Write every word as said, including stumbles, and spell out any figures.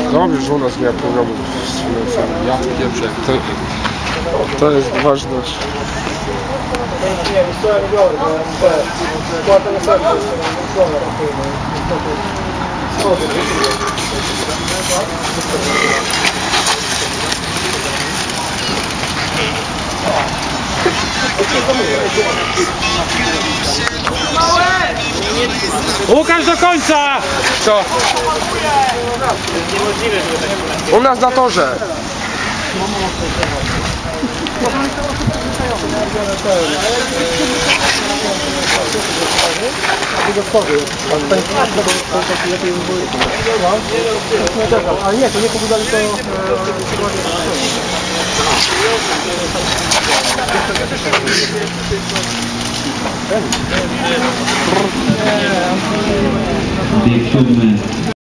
Dobrze, że u nas nie ma programu z finansami. Ja pierwsze. To, to jest ważność. Łukasz do końca! Co? U nas na torze. Ale nie, to nie pobudali to... Bieg siódmy.